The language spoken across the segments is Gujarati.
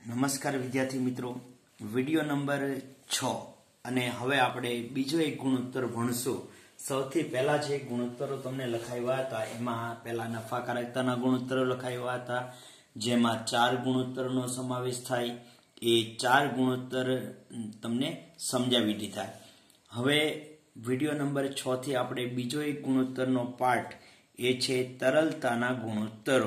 નમસ્કાર વિદ્યાર્થી મિત્રો, વિડિયો નંબર 6 અને હવે આપણે બીજો એક ગુણોત્તર ભણશું। સૌથી પહેલા જે ગુણોત્તરો તમને લખાવ્યા હતા એમાં પહેલા નફાકારકતાના ગુણોત્તરો લખાવ્યા હતા, જેમાં 4 ગુણોત્તરનો સમાવેશ થાય। એ 4 ગુણોત્તર તમને સમજાવી દીધા। હવે વિડિયો નંબર 6 થી આપણે બીજો એક ગુણોત્તરનો પાર્ટ એ છે તરલતાના ગુણોત્તરો।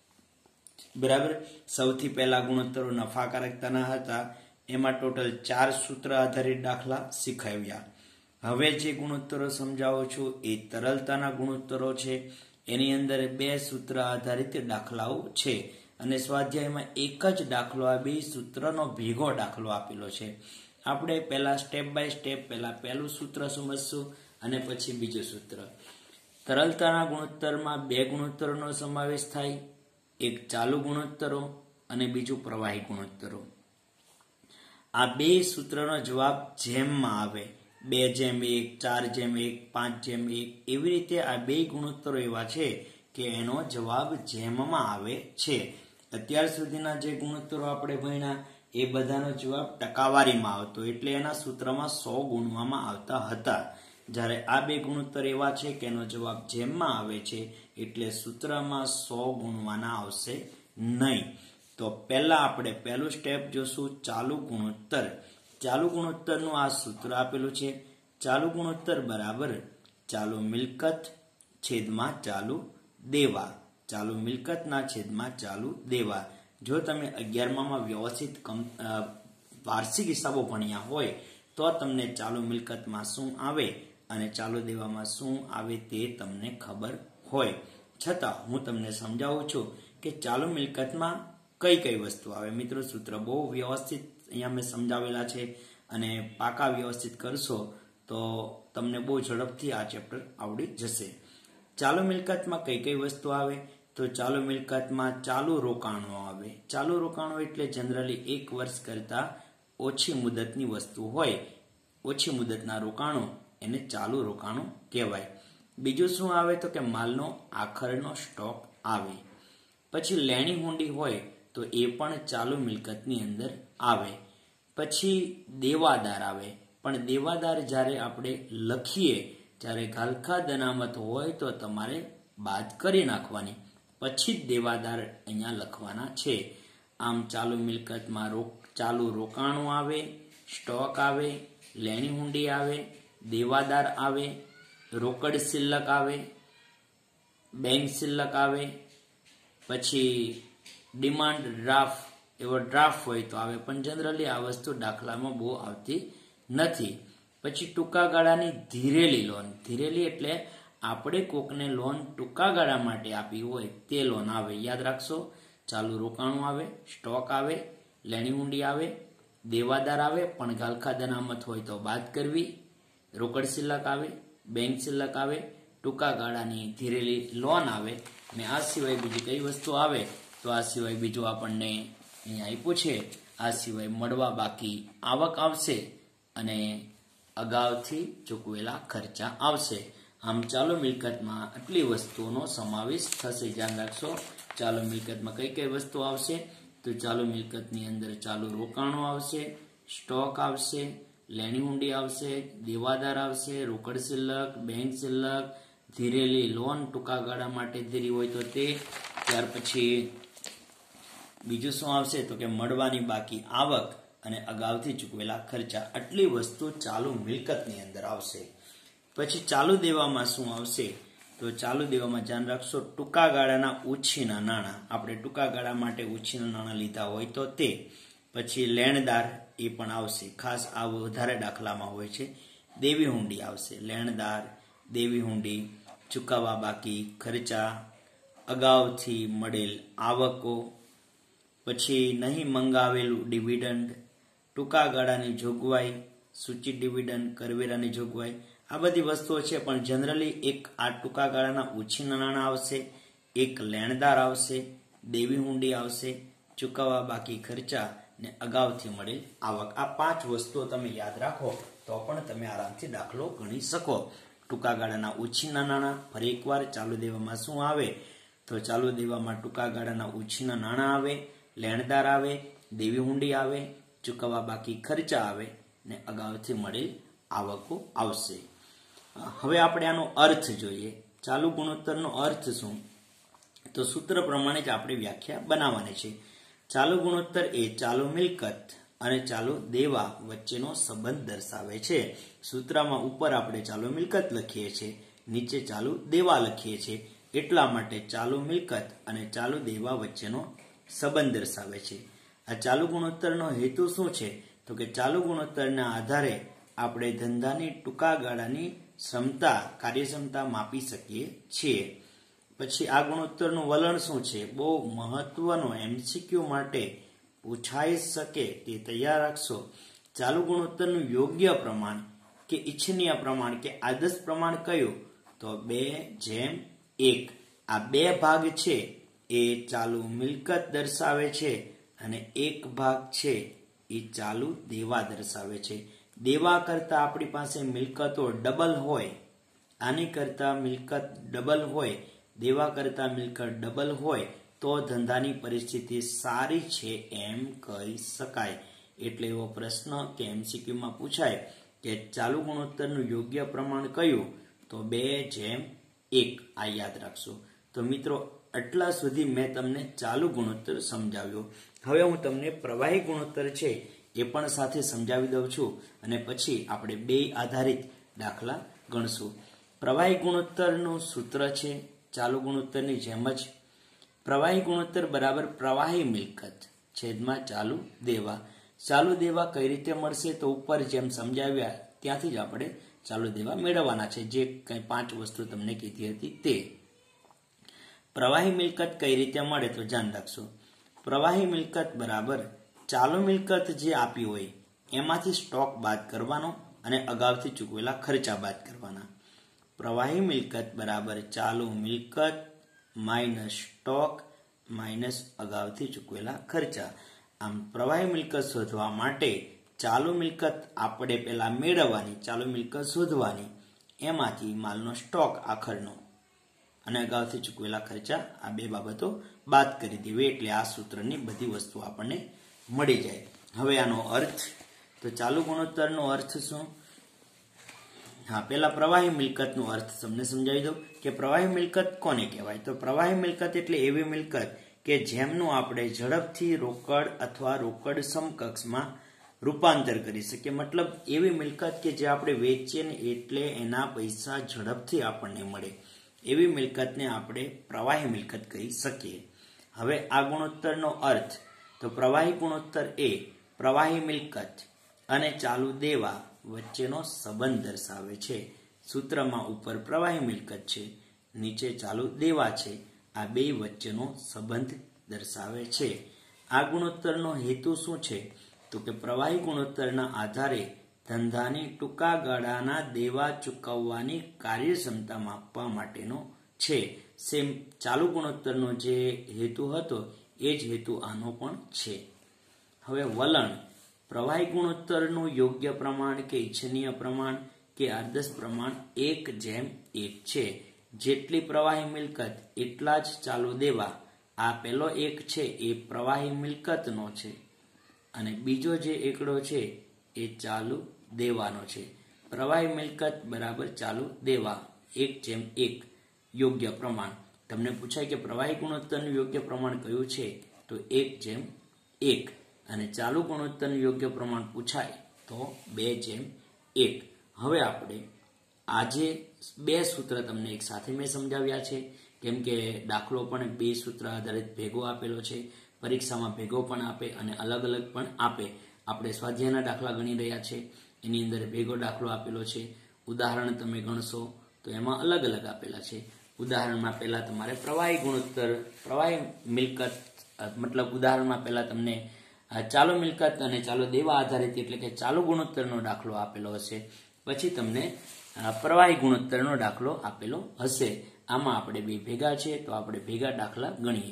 बराबर। सौथी पहला गुणोत्तरो नफाकारकताना हता, एमां टोटल 4 सूत्र आधारित दाखला शीखव्या। हवे जे गुणोत्तरो समजावुं छुं ए तरलताना गुणोत्तरो छे। एनी अंदर 2 सूत्र आधारित दाखलाओ छे अने स्वाध्यायमां एक ज दाखलो आ 2 सूत्रनो भेगो दाखलो आपेलो छे। आपणे पहेला स्टेप बाय स्टेप पहेला पहेलुं सूत्र समजशुं अने पछी बीजुं सूत्र। तरलताना गुणोत्तरमां 2 गुणोत्तरोनो समावेश थाय, एक चालू गुणोत्तरो अने बीजू प्रवाही गुणोत्तरो। आ 2 सूत्रनो जवाब जेम में आवे 2:1, 4:1, 5:1 एवी रीते आ 2 गुणोत्तरो एवा छे के एनो जवाब जेम में आवे छे। अत्यार सुधीना जे गुणोत्तरो आपणे भण्या ए बधानो जवाब टकावारी में आवतो, एटले एना सूत्रमां 100 गुणवामां आवता हता। જ્યારે આ 2 ગુણોત્તર એવા છે કે એનો જવાબ જેમમાં આવે છે એટલે સૂત્રમાં 100 ગુણવાના આવશે નહીં। તો પહેલા આપણે પહેલું સ્ટેપ જોશું ચાલુ ગુણોત્તર। ચાલુ ગુણોત્તરનું આ સૂત્ર આપેલું છે। ચાલુ ગુણોત્તર બરાબર ચાલુ મિલકત છેદમાં ચાલુ દેવા। ચાલુ મિલકતના છેદમાં ચાલુ દેવા। જો તમે 11મામાં વ્યવસ્થિત વાર્ષિક હિસાબો ભણ્યા હોય તો તમને ચાલુ મિલકતમાં શું આવે અને ચાલુ દેવામાં શું આવે તે તમને ખબર હોય। છતાં હું તમને સમજાવું છું કે ચાલુ મિલકતમાં કઈ કઈ વસ્તુ આવે। મિત્રો સૂત્ર બહુ વ્યવસ્થિત અહીંયા મેં સમજાવેલા છે અને પાકા વ્યવસ્થિત કરશો તો તમને બહુ ઝડપથી આ ચેપ્ટર આવડી જશે। ચાલુ મિલકતમાં કઈ કઈ વસ્તુ આવે તો ચાલુ મિલકતમાં ચાલુ રોકાણો આવે। ચાલુ રોકાણો એટલે જનરલી 1 વર્ષ કરતા ઓછી મુદતની વસ્તુ હોય, ઓછી મુદતના રોકાણો એને ચાલુ રોકાણો કહેવાય। બીજું શું આવે તો કે માલનો આખરનો સ્ટોક આવે। પછી લેણી હુંડી હોય તો એ પણ ચાલુ મિલકતની અંદર આવે। પછી દેવાદાર આવે, પણ દેવાદાર જ્યારે આપણે લખીએ ત્યારે ગાલખાદ અનામત હોય તો તમારે બાદ કરી નાખવાની, પછી જ દેવાદાર અહીંયા લખવાના છે। આમ ચાલુ મિલકતમાં ચાલુ રોકાણો આવે, સ્ટોક આવે, લેણી હુંડી આવે, देवादार आवे, रोकड़ शिल्लक आवे, बैंक शिल्लक आवे, पछी डिमांड ड्राफ्ट एवो ड्राफ्ट होय तो आवे, पण जनरली आ वस्तु दाखलामां बहु आवती नथी। पछी टूंका गाळानी धीरेली लोन। धीरेली एटले आपणे कोकने लोन टूंका गाळा माटे आपी होय ते लोन आवे। याद राखशो, चालू रोकाणो आवे, स्टॉक आवे, लेणी हुंडी आवे, देवादार आवे पण गालखाद अनामत होय तो बाद करवी, रोकड़ शिल्लक आवे, बैंक शिल्लक आवे, टूंका गाळानी धीरेली लोन आवे ने आ सिवाय बीजी कई वस्तु आवे तो आ सिवाय बीजो आपणने अहींया आप्युं छे, आ सिवाय मळवा बाकी आवक आवशे अने अगाउथी चूकवेला खर्चा आवशे। आम चालू मिलकतमां आटली वस्तुओनो समावेश थशे। ध्यान राखशो, चालू मिलकतमां कई कई वस्तु आवशे तो चालू मिलकतनी अंदर चालू रोकाणो आवशे, स्टॉक आवशे, लेणी हुंडी आवशे, देवादार आवशे, रोकड़ शिल्लक, बैंक शिल्लक, धीरेली लोन टूंका गाळा माटे धीरी होय तो ते, त्यार पछी बीजुं शुं आवशे तो के मळवानी बाकी आवक अने अगाउथी चूकवेला खर्चा। आटली वस्तु चालू मिलकतनी अंदर आवशे। पछी चालू देवामां शुं आवशे तो चालू देवामां ध्यान राखशो टूंका गाळाना उछीना नाणां। आपणे टूंका गाळा माटे उछीना नाणां लीधा होय तो ते। पछी लेणदार ए पण आवशे, खास आ वधारे दाखलामां होय छे। देवी हुंडी आवशे, लेणदार, देवी हुंडी, चूकववा बाकी खर्चा, अगाउथी मळेल आवको, पछी नहीं मंगावेलुं डिविडंड, टूंका गाळानी जोगवाई, सूचित डिविडंड, करवेरानी जोगवाई, आ बधी वस्तुओ छे। पण जनरली एक आ टूंका गाळाना उछीना नाणां आवशे, एक लेणदार आवशे, देवी हुंडी आवशे, चूकववा बाकी खर्चा ने अगाउथी मळेल आवक। आ 5 वस्तुओ तमे याद राखो तो पण तमे आरामथी दाखलो गणी शको। टूंका गाळाना उछीना नाणां, फरी एकवार चालू देवामां शुं आवे तो चालू देवामां टूंका गाळाना उछीना नाणां आवे, लेणदार आवे, દેવી હુંડી આવે, ચૂકવવા બાકી ખર્ચા આવે ને અગાઉથી મળેલ આવકો આવશે. હવે આપણે આનો અર્થ જોઈએ. ચાલુ ગુણોત્તરનો અર્થ શું? તો સૂત્ર પ્રમાણે જ આપણે વ્યાખ્યા બનાવવાની છે. ચાલુ ગુણોત્તર એ ચાલુ મિલકત અને ચાલુ દેવા વચ્ચેનો સંબંધ દર્શાવે છે. સૂત્રમાં ઉપર આપણે ચાલુ મિલકત લખીએ છીએ, નીચે ચાલુ દેવા લખીએ છીએ. એટલા માટે ચાલુ મિલકત અને ચાલુ દેવા વચ્ચેનો સંબંધ દર્શાવે છે. આ ચાલુ ગુણોત્તરનો હેતુ શું છે? તો કે ચાલુ ગુણોત્તરના આધારે આપણે ધંધાની ટૂંકા ગાળાની કાર્યક્ષમતા માપી શકીએ છીએ. પછી આ ગુણોત્તરનું વલણ શું છે? બહુ મહત્વનો MCQ માટે પૂછાઈ શકે તે તૈયાર રાખશો. ચાલુ ગુણોત્તરનું યોગ્ય પ્રમાણ કે ઇચ્છનીય પ્રમાણ કે આદર્શ પ્રમાણ કયું? તો 2:1. આ બે ભાગ છે એ ચાલુ મિલકત દર્શાવે છે અને એક ભાગ છે એ ચાલુ દેવા દર્શાવે છે. દેવા કરતા આપણી પાસે મિલકતો ડબલ હોય, આની કરતા મિલકત ડબલ હોય, દેવા કરતા મિલકત ડબલ હોય તો ધંધાની પરિસ્થિતિ સારી છે એમ કહી શકાય. એટલે એવો પ્રશ્ન કે MCQમાં પૂછાય કે ચાલુ ગુણોત્તરનું યોગ્ય પ્રમાણ કયું? તો 2:1. આ યાદ રાખશો. તો મિત્રો, આટલા સુધી મેં તમને ચાલુ ગુણોત્તર સમજાવ્યો. હવે હું તમને પ્રવાહી ગુણોત્તર છે એ પણ સાથે સમજાવી દઉં છું અને પછી આપણે બે આધારિત દાખલા ગણશું. પ્રવાહી ગુણોત્તરનું સૂત્ર છે ચાલુ ગુણોત્તરની જેમ જ. પ્રવાહી ગુણોત્તર બરાબર પ્રવાહી મિલકત છેદમાં ચાલુ દેવા. ચાલુ દેવા કઈ રીતે મળશે? તો ઉપર જેમ સમજાવ્યા ત્યાંથી જ આપણે ચાલુ દેવા મેળવવાના છે, જે કંઈ 5 વસ્તુ તમને કીધી હતી તે. પ્રવાહી મિલકત કઈ રીતે મળે? તો ધ્યાન રાખશો. પ્રવાહી મિલકત બરાબર ચાલુ મિલકત જે આપી હોય એમાંથી સ્ટોક બાદ કરવાનો અને અગાઉથી ચૂકવેલા ખર્ચા બાદ કરવાના. પ્રવાહી મિલકત બરાબર ચાલુ મિલકત માઇનસ સ્ટોક માઇનસ અગાઉથી ચૂકવેલા ખર્ચા. આમ પ્રવાહી મિલકત શોધવા માટે ચાલુ મિલકત આપણે પહેલા મેળવવાની, ચાલુ મિલકત શોધવાની, એમાંથી માલનો સ્ટોક આખરનો અને અગાઉથી ચૂકવેલા ખર્ચા, આ બે બાબતો બાદ કરી દેવી એટલે આ સૂત્રની બધી વસ્તુ આપણને મળી જાય. હવે આનો અર્થ, તો ચાલુ ગુણોત્તરનો અર્થ શું? હા, પહેલા પ્રવાહી મિલકતનો અર્થ તમને સમજાવી દઉં કે પ્રવાહી મિલકત કોને કહેવાય? તો પ્રવાહી મિલકત એટલે એવી મિલકત કે જેમનું આપણે ઝડપથી રોકડ અથવા રોકડ સમકક્ષમાં રૂપાંતર કરી શકીએ. મતલબ એવી મિલકત કે જે આપણે વેચીએ ને એટલે એના પૈસા ઝડપથી આપણને મળે, એવી મિલકતને આપણે પ્રવાહી મિલકત કહી શકીએ. હવે આ ગુણોત્તરનો અર્થ, તો પ્રવાહી ગુણોત્તર એ પ્રવાહી મિલકત અને ચાલુ દેવા વચ્ચેનો સંબંધ દર્શાવે છે. સૂત્રમાં ઉપર પ્રવાહી મિલકત છે, નીચે ચાલુ દેવા છે. આ બે વચ્ચેનો સંબંધ દર્શાવે છે. આ ગુણોત્તરનો હેતુ શું છે? તો કે પ્રવાહી ગુણોત્તરના આધારે ધંધાની ટૂંકા ગાળાના દેવા ચૂકવવાની કાર્યક્ષમતા માપવા માટેનો છે. સેમ ચાલુ ગુણોત્તરનો જે હેતુ હતો એ જ હેતુ આનો પણ છે. હવે વલણ, પ્રવાહી ગુણોત્તરનું યોગ્ય પ્રમાણ કે ઇચ્છનીય પ્રમાણ કે આદર્શ પ્રમાણ 1:1 છે. જેટલી પ્રવાહી મિલકત એટલા જ ચાલુ દેવા. આ પહેલો એક છે એ પ્રવાહી મિલકતનો છે અને બીજો જે એકડો છે એ ચાલુ દેવાનો છે. પ્રવાહી મિલકત બરાબર ચાલુ દેવા 1:1 યોગ્ય પ્રમાણ. તમને પૂછાય કે પ્રવાહી ગુણોત્તરનું યોગ્ય પ્રમાણ કયું છે? તો 1:1. અને ચાલુ ગુણોત્તરનું યોગ્ય પ્રમાણ પૂછાય તો 2:1. હવે આપણે આજે બે સૂત્ર તમને એક સાથે મેં સમજાવ્યા છે, કેમ કે દાખલો પણ બે સૂત્ર આધારિત ભેગો આપેલો છે. પરીક્ષામાં ભેગો પણ આપે અને અલગ અલગ પણ આપે. આપણે સ્વાધ્યાયના દાખલા ગણી રહ્યા છે, એની અંદર ભેગો દાખલો આપેલો છે. ઉદાહરણ તમે ગણશો તો એમાં અલગ અલગ આપેલા છે. ઉદાહરણમાં પહેલા તમારે પ્રવાહી ગુણોત્તર, પ્રવાહી મિલકત, મતલબ ઉદાહરણમાં પહેલા તમને ચાલુ મિલકત અને ચાલુ દેવા આધારિત એટલે કે ચાલુ ગુણોત્તરનો દાખલો આપેલો હશે. પછી તમને પ્રવાહી ગુણોત્તરનો દાખલો આપેલો હશે. આમાં આપણે બે ભેગા છે તો આપણે ભેગા દાખલા ગણીએ.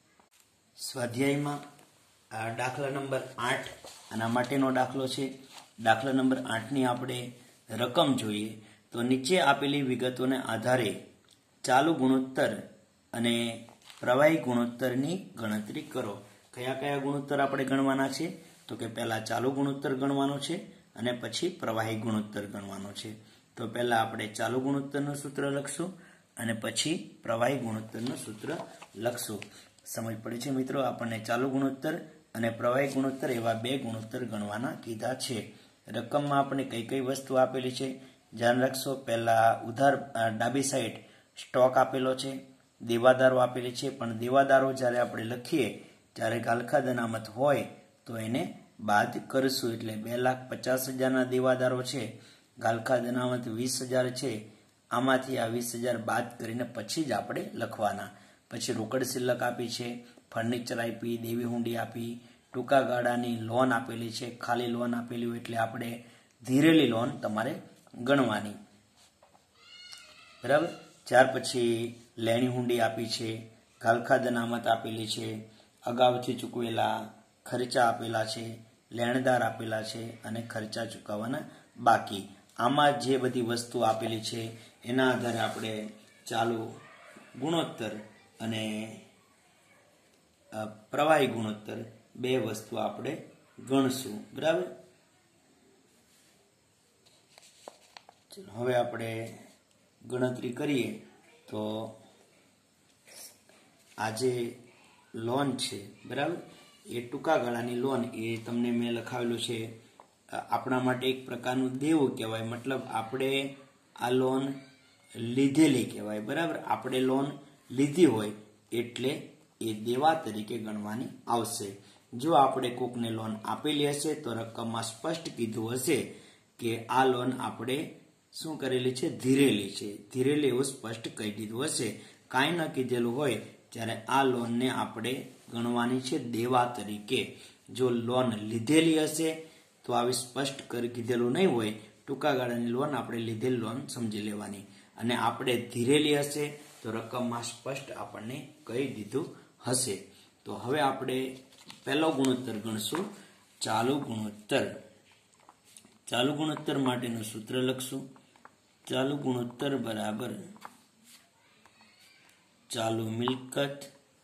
સ્વાધ્યાયમાં દાખલા નંબર 8 આના માટેનો દાખલો છે. દાખલા નંબર 8ની આપણે રકમ જોઈએ તો નીચે આપેલી વિગતોને આધારે ચાલુ ગુણોત્તર અને પ્રવાહી ગુણોત્તરની ગણતરી કરો. કયા કયા ગુણોત્તર આપણે ગણવાના છે? તો કે પહેલા ચાલુ ગુણોત્તર ગણવાનો છે અને પછી પ્રવાહી ગુણોત્તર ગણવાનો છે. તો પહેલા આપણે ચાલુ ગુણોત્તરનું સૂત્ર લખશું અને પછી પ્રવાહી ગુણોત્તરનું સૂત્ર લખશું. સમજ પડી છે મિત્રો? આપણને ચાલુ ગુણોત્તર અને પ્રવાહી ગુણોત્તર એવા બે ગુણોત્તર ગણવાના કીધા છે. રકમમાં આપણે કઈ કઈ વસ્તુ આપેલી છે ધ્યાન રાખશો. પહેલા ઉધાર ડાબી સાઈડ સ્ટોક આપેલો છે, દેવાદારો આપેલી છે, પણ દેવાદારો જ્યારે આપણે લખીએ ત્યારે ગાલખાદ અનામત હોય તો એને બાદ કરશું. એટલે 2,50,000 દેવાદારો છે, ગાલખાદ અનામત 20,000 છે, આમાંથી આ 20,000 બાદ કરીને પછી જ આપણે લખવાના. પછી રોકડ શિલ્લક આપી છે, ફર્નિચર આપી, દેવી હુંડી આપી, ટૂંકા ગાળાની લોન આપેલી છે, ખાલી લોન આપેલી હોય એટલે આપણે ધીરેલી લોન તમારે ગણવાની, બરાબર. ત્યાર પછી લેણી હુંડી આપી છે, ગાલખાદ અનામત આપેલી છે, અગાઉથી ચૂકવેલા ખર્ચા આપેલા છે, લેણદાર આપેલા છે અને ખર્ચા ચૂકવવાના બાકી. આમાં જે બધી વસ્તુ આપેલી છે એના આધારે આપણે ચાલુ ગુણોત્તર અને પ્રવાહી ગુણોત્તર બે વસ્તુ આપણે ગણશું, બરાબર. હવે આપણે ગણતરી કરીએ તો આ જે લોન છે, બરાબર, એ ટૂંકા ગાળાની લોન એ તમને મેં લખાવેલું છે. આપણા માટે એક પ્રકારનું દેવું કહેવાય, મતલબ આપણે આ લોન લીધેલી કહેવાય, બરાબર. આપણે લોન લીધી હોય એટલે એ દેવા તરીકે ગણવાની આવશે. જો આપણે કોકને લોન આપેલી હશે તો રકમમાં સ્પષ્ટ કીધું હશે કે આ લોન આપણે શું કરેલી છે? ધીરેલી છે. ધીરેલી એવું સ્પષ્ટ કહી દીધું હશે. કાંઈ ન કીધેલું હોય ત્યારે આ લોનને આપણે ગણવાની છે દેવા તરીકે. જો લોન લીધેલી હશે તો આવી સ્પષ્ટ કીધેલું નહીં હોય, ટૂંકા ગાળાની લોન આપણે લીધેલી લોન સમજી લેવાની. અને આપણે ધીરેલી હશે તો રકમમાં સ્પષ્ટ આપણને કહી દીધું હશે. તો હવે આપણે પહેલો ગુણોત્તર ગણશું, ચાલુ ગુણોત્તર. ચાલુ ગુણોત્તર માટેનું સૂત્ર લખશું. ચાલુ ગુણોત્તર બરાબર ચાલુ મિલકત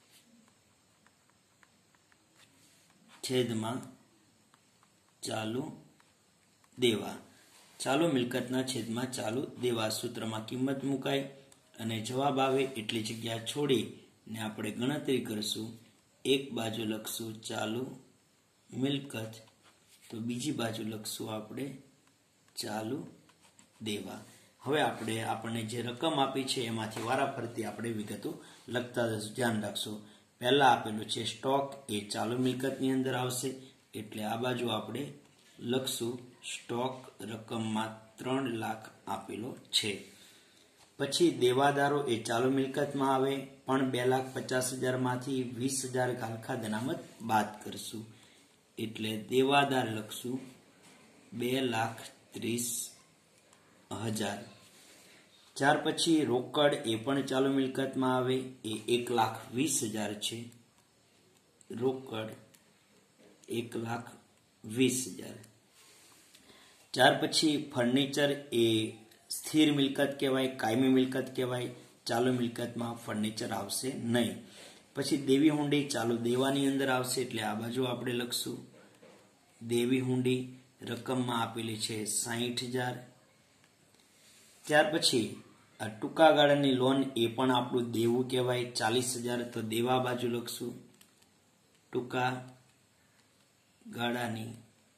છેદમાં ચાલુ દેવા. ચાલુ મિલકતના છેદમાં ચાલુ દેવા. સૂત્રમાં કિંમત મુકાય અને જવાબ આવે એટલી જગ્યા છોડીને આપણે ગણતરી કરશું. એક બાજુ લખશું ચાલુ મિલકત તો બીજી બાજુ લખશું આપણે ચાલુ દેવા. હવે આપણને જે રકમ આપી છે એમાંથી વારાફરતી આપણે વિગતો લખતા જશું. ધ્યાન રાખશો. પહેલા આપેલું છે સ્ટોક, એ ચાલુ મિલકતની અંદર આવશે એટલે આ બાજુ આપણે લખશું સ્ટોક, રકમમાં 3 લાખ આપેલો છે. પછી દેવાદારો એ ચાલુ મિલકતમાં આવે પણ 2,50,000 માંથી 20,000 ગાલખાદ અનામત બાદ કરશું એટલે દેવાદાર લખશું 2,30,000. ત્યાર પછી રોકડ એ પણ ચાલુ મિલકતમાં આવે, એ 1,20,000 છે. રોકડ 1,20,000. ત્યાર પછી ફર્નિચર એ સ્થિર મિલકત કહેવાય, કાયમી મિલકત કહેવાય. ચાલુ મિલકતમાં ફર્નિચર આવશે નહીં. પછી દેવી હુંડી ચાલુ દેવાની અંદર આવશે એટલે આ બાજુ આપણે લખશું દેવી હુંડી, રકમમાં આપેલી છે 60,000. ત્યાર પછી આ ટૂંકા ગાળાની લોન એ પણ આપણું દેવું કહેવાય, 40,000. તો દેવા બાજુ લખશું ટૂંકા ગાળાની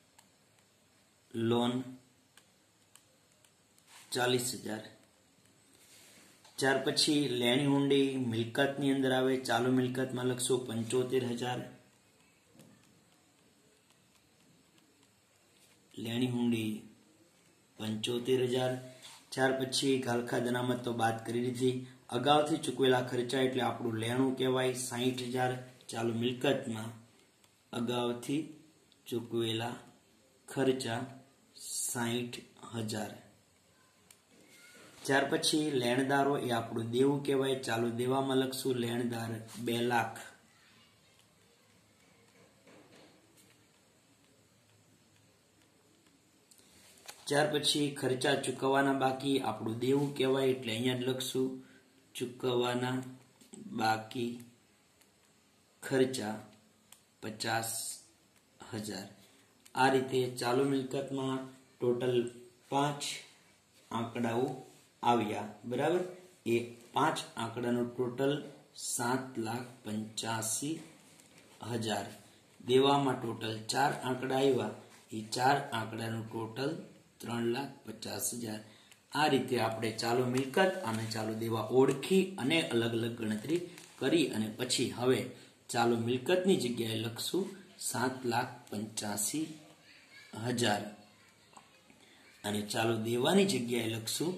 લોન 40,000. ત્યાર પછી લેણી હુંડી મિલકતની અંદર આવે, ચાલુ મિલકતમાં લખશું 75,000. લેણી હુંડી 75,000. ત્યાર પછી ગાલખાદ અનામત તો બાદ કરી દીધી. અગાઉથી ચૂકવેલા ખર્ચા એટલે આપણું લેણું કહેવાય 60,000. ચાલુ મિલકતમાં અગાઉથી ચૂકવેલા ખર્ચા 60,000. ત્યાર પછી લેણદારો એ આપણું દેવું કહેવાય, ચાલુ દેવામાં લખશું લેણદાર 2 લાખ. ત્યાર પછી ખર્ચા ચૂકવવાના બાકી આપણું દેવું કહેવાય એટલે અહીંયા જ લખશું ચૂકવવાના બાકી ખર્ચા 50,000। આ રીતે ચાલુ મિલકતમાં ટોટલ 5 આંકડાઓ આવ્યા, બરાબર। એ 5 આંકડાનું ટોટલ 7,85,000। દેવામાં ટોટલ 4 આંકડા આવ્યા, એ 4 આંકડાનું ટોટલ 3,50,000। આ રીતે આપણે ચાલુ મિલકત અને ચાલુ દેવા ઓળખી અને અલગ અલગ ગણતરી કરી અને પછી હવે ચાલુ મિલકતની જગ્યાએ લખશું 7,85,000 અને ચાલુ દેવાની જગ્યાએ લખશું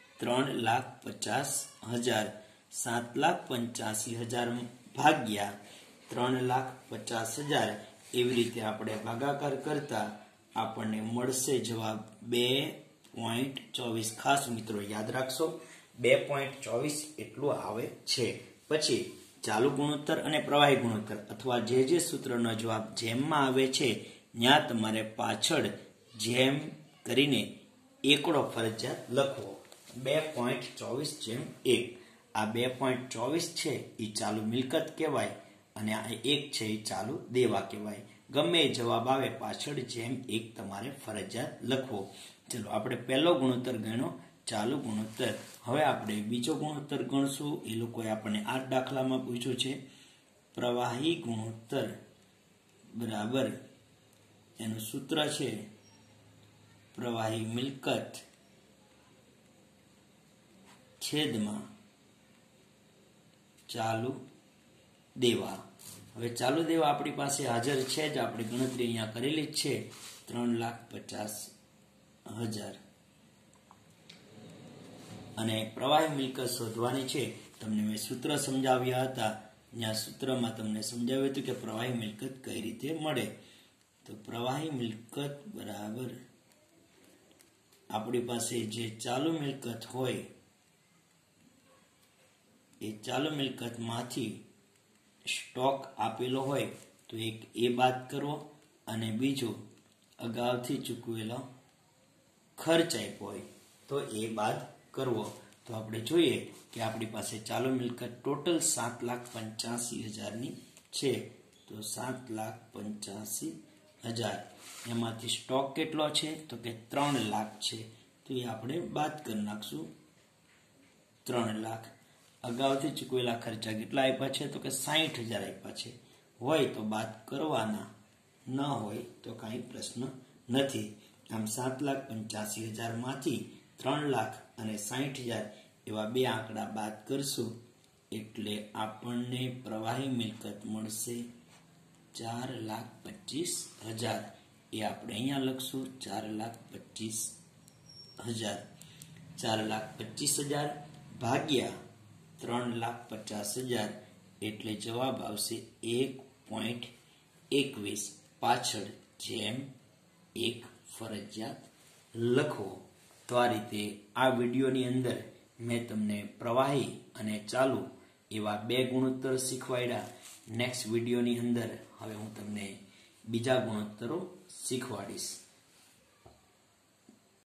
3,50,000। 7,85,000 ભાગ્યા 3,50,000 એવી રીતે આપણે ભાગાકાર કરતા આપણને મળશે જવાબ 2.24। ખાસ મિત્રો યાદ રાખશો 2.24 એટલું આવે છે। પછી ચાલુ ગુણોત્તર અને પ્રવાહી ગુણોત્તર અથવા જે સૂત્રનો જવાબ જેમમાં આવે છે ત્યાં તમારે પાછળ જેમ કરીને એકડો ફરજિયાત લખવો। 2.24/1। આ 2.24 છે એ ચાલુ મિલકત કહેવાય અને આ 1 છે એ ચાલુ દેવા કહેવાય। ગમે જવાબ આવે પાછળ જેમ 1 તમારે ફરજિયાત લખવો। ચલો આપણે પહેલો ગુણોત્તર ગણ્યો ચાલુ ગુણોત્તર। હવે આપણે બીજો ગુણોત્તર ગણશું। એ લોકોએ આપણને આ દાખલામાં પૂછ્યું છે પ્રવાહી ગુણોત્તર બરાબર, એનું સૂત્ર છે પ્રવાહી મિલકત છેદમાં ચાલુ દેવા। હવે ચાલુ દેવા આપણી પાસે હાજર છે જ, આપણે ગણતરી અહીંયા કરેલી જ છે 3,50,000 અને પ્રવાહી મિલકત શોધવાની છે। તમને મેં સૂત્ર સમજાવ્યા હતા, ત્યાં સૂત્રમાં તમને સમજાવ્યું હતું કે પ્રવાહી મિલકત કઈ રીતે મળે। તો પ્રવાહી મિલકત બરાબર આપણી પાસે જે ચાલુ મિલકત હોય એ ચાલુ મિલકતમાંથી સ્ટોક આપેલો હોય તો એક એ બાદ કરવો અને બીજો અગાઉથી ચૂકવેલો ખર્ચ આપ્યો હોય તો એ બાદ કરવો। તો આપણે જોઈએ કે આપણી પાસે ચાલુ મિલકત ટોટલ 7,85,000 છે। તો 7,85,000 એમાંથી સ્ટોક કેટલો છે તો કે 3 લાખ છે, તો એ આપણે બાદ કરી નાખશું 3 લાખ। અગાઉથી ચૂકવેલા ખર્ચા કેટલા આપ્યા છે તો કે 60,000 આપ્યા છે, હોય તો બાદ કરવાના, ન હોય તો કાંઈ પ્રશ્ન નથી। આમ 7,85,000 માંથી 3 લાખ અને 60,000 એવા બે આંકડા બાદ કરશું એટલે આપણને પ્રવાહી મિલકત મળશે 4,25,000। એ આપણે અહીંયા લખશું 4,25,000। 4,25,000 ભાગ્યા 3,50,000 એટલે જવાબ આવશે 1.21। પાછળ જેમ 1 ફરજિયાત લખવો। તો આ રીતે આ વિડીયોની અંદર મેં તમને પ્રવાહી અને ચાલુ એવા 2 ગુણોત્તર શીખવાડ્યા। નેક્સ્ટ વિડીયોની અંદર હવે હું તમને બીજા ગુણોત્તરો શીખવાડીશ।